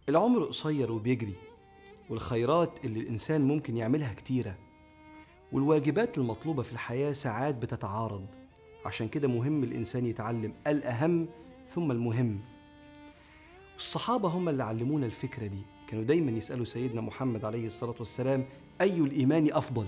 العمر قصير وبيجري، والخيرات اللي الإنسان ممكن يعملها كتيرة، والواجبات المطلوبة في الحياة ساعات بتتعارض. عشان كده مهم الإنسان يتعلم الأهم ثم المهم. الصحابة هم اللي علمونا الفكرة دي، كانوا دايما يسألوا سيدنا محمد عليه الصلاة والسلام: أي الإيمان أفضل؟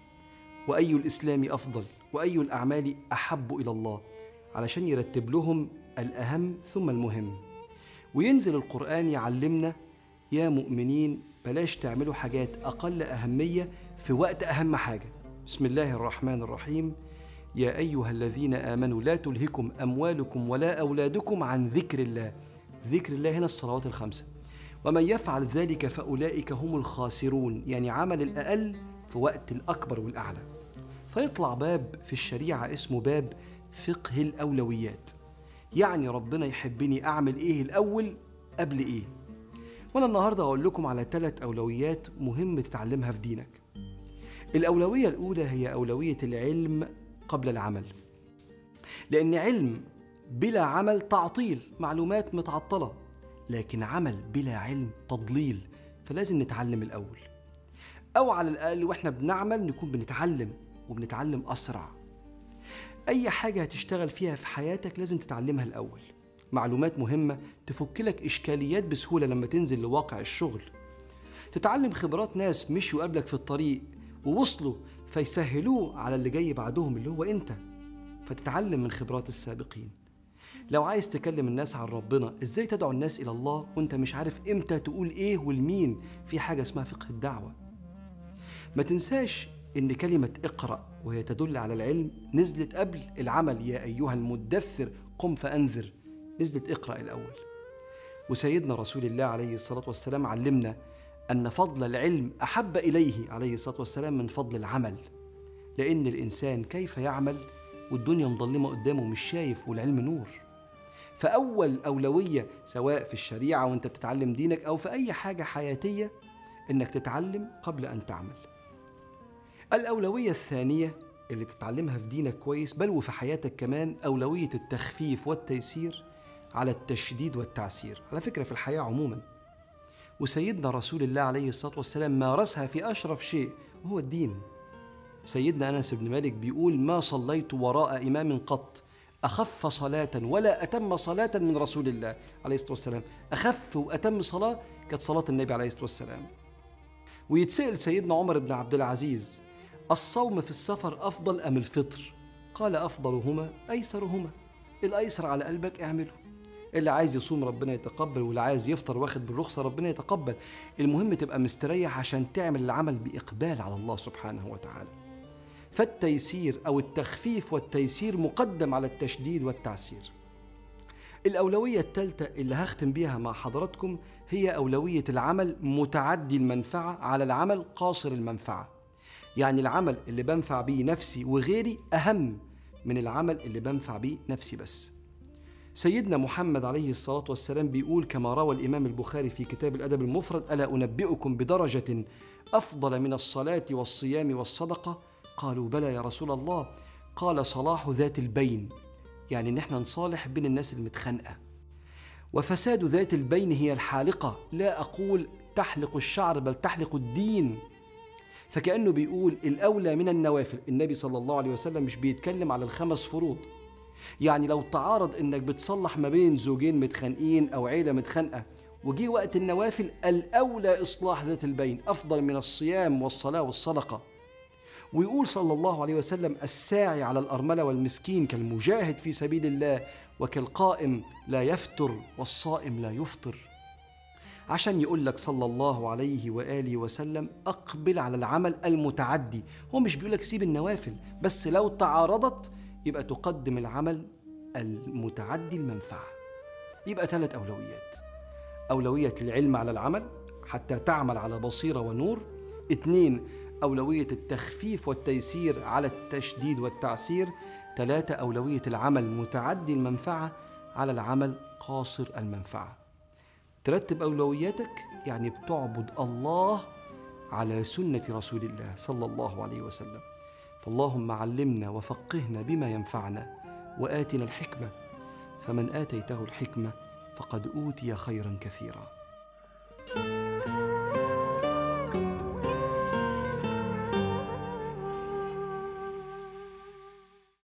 وأي الإسلام أفضل؟ وأي الأعمال أحب إلى الله؟ علشان يرتب لهم الأهم ثم المهم. وينزل القرآن يعلمنا: يا مؤمنين بلاش تعملوا حاجات أقل أهمية في وقت أهم حاجة. بسم الله الرحمن الرحيم: يا أيها الذين آمنوا لا تلهكم أموالكم ولا أولادكم عن ذكر الله. ذكر الله هنا الصلوات الخمسة. ومن يفعل ذلك فأولئك هم الخاسرون، يعني عمل الأقل في وقت الأكبر والأعلى. فيطلع باب في الشريعة اسمه باب فقه الأولويات، يعني ربنا يحبني أعمل إيه الأول قبل إيه. وأنا النهاردة هقول لكم على 3 أولويات مهم تتعلمها في دينك. الأولوية الأولى هي أولوية العلم قبل العمل، لأن علم بلا عمل تعطيل، معلومات متعطلة، لكن عمل بلا علم تضليل، فلازم نتعلم الأول، أو على الأقل وإحنا بنعمل نكون بنتعلم وبنتعلم أسرع. أي حاجة هتشتغل فيها في حياتك لازم تتعلمها الأول، معلومات مهمة تفك لك إشكاليات بسهولة لما تنزل لواقع الشغل، تتعلم خبرات ناس مشوا قبلك في الطريق ووصلوا فيسهلوه على اللي جاي بعدهم اللي هو أنت، فتتعلم من خبرات السابقين. لو عايز تكلم الناس عن ربنا، إزاي تدعو الناس إلى الله وأنت مش عارف إمتى تقول إيه والمين؟ في حاجة اسمها فقه الدعوة. ما تنساش إن كلمة اقرأ وهي تدل على العلم نزلت قبل العمل. يا أيها المدثر قم فأنذر، نزلت اقرأ الأول. وسيدنا رسول الله عليه الصلاة والسلام علمنا أن فضل العلم أحب إليه عليه الصلاة والسلام من فضل العمل، لأن الإنسان كيف يعمل والدنيا مظلمة قدامه مش شايف والعلم نور. فأول أولوية سواء في الشريعة وانت بتتعلم دينك أو في أي حاجة حياتية إنك تتعلم قبل أن تعمل. الأولوية الثانية اللي تتعلمها في دينك كويس بل وفي حياتك كمان، أولوية التخفيف والتيسير على التشديد والتعسير، على فكرة في الحياة عموما. وسيدنا رسول الله عليه الصلاة والسلام مارسها في أشرف شيء وهو الدين. سيدنا أنس بن مالك بيقول: ما صليت وراء إمام قط أخف صلاة ولا أتم صلاة من رسول الله عليه الصلاة والسلام. أخف وأتم صلاة كانت صلاة النبي عليه الصلاة والسلام. ويتسأل سيدنا عمر بن عبد العزيز: الصوم في السفر أفضل أم الفطر؟ قال: أفضلهما أيسرهما. الأيسر على قلبك اعمله، اللي عايز يصوم ربنا يتقبل، واللي عايز يفطر واخد بالرخصة ربنا يتقبل. المهم تبقى مستريح عشان تعمل العمل بإقبال على الله سبحانه وتعالى. فالتيسير أو التخفيف والتيسير مقدم على التشديد والتعسير. الأولوية الثالثة اللي هختم بيها مع حضراتكم هي أولوية العمل متعدي المنفعة على العمل قاصر المنفعة، يعني العمل اللي بنفع بيه نفسي وغيري أهم من العمل اللي بنفع بيه نفسي بس. سيدنا محمد عليه الصلاة والسلام بيقول كما روى الإمام البخاري في كتاب الأدب المفرد: ألا أنبئكم بدرجة أفضل من الصلاة والصيام والصدقة؟ قالوا: بلى يا رسول الله. قال: صلاح ذات البين، يعني إن احنا نصالح بين الناس المتخانقة. وفساد ذات البين هي الحالقة، لا أقول تحلق الشعر بل تحلق الدين. فكأنه بيقول الأولى من النوافل. النبي صلى الله عليه وسلم مش بيتكلم على ال5 فروض، يعني لو تعارض إنك بتصلح ما بين زوجين متخانقين أو عيلة متخانقة وجي وقت النوافل، الأولى إصلاح ذات البين أفضل من الصيام والصلاة والصدقة. ويقول صلى الله عليه وسلم: الساعي على الأرملة والمسكين كالمجاهد في سبيل الله وكالقائم لا يفتر والصائم لا يفطر. عشان يقول لك صلى الله عليه وآله وسلم أقبل على العمل المتعدي. هو مش بيقول لك سيب النوافل، بس لو تعارضت يبقى تقدم العمل المتعدي المنفعة. يبقى 3 أولويات: أولوية العلم على العمل حتى تعمل على بصيرة ونور. 2 أولوية التخفيف والتيسير على التشديد والتعسير. 3 أولوية العمل متعدي المنفعة على العمل قاصر المنفعة. ترتب أولوياتك يعني بتعبد الله على سنة رسول الله صلى الله عليه وسلم. فاللهم علمنا وفقهنا بما ينفعنا وآتنا الحكمة، فمن آتيته الحكمة فقد أوتي خيرا كثيرا.